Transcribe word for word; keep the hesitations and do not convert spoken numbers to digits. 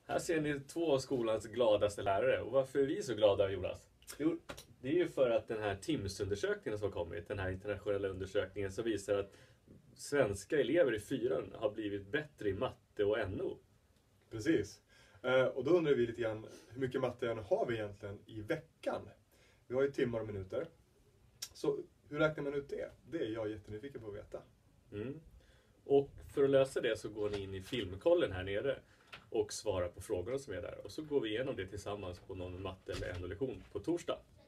Här ser ni två av skolans gladaste lärare. Och varför är vi så glada, Jonas? Jo, det är ju för att den här Timss-undersökningen som har kommit, den här internationella undersökningen som visar att svenska elever i fyran har blivit bättre i matte och N O. Precis. Eh, och då undrar vi lite grann, hur mycket matte har vi egentligen i veckan? Vi har ju timmar och minuter. Så hur räknar man ut det? Det är jag jättenyfiken på att veta. Mm. Och för att lösa det så går ni in i filmkollen här nere och svarar på frågorna som är där. Och så går vi igenom det tillsammans på någon matte- eller N O-lektion på torsdag.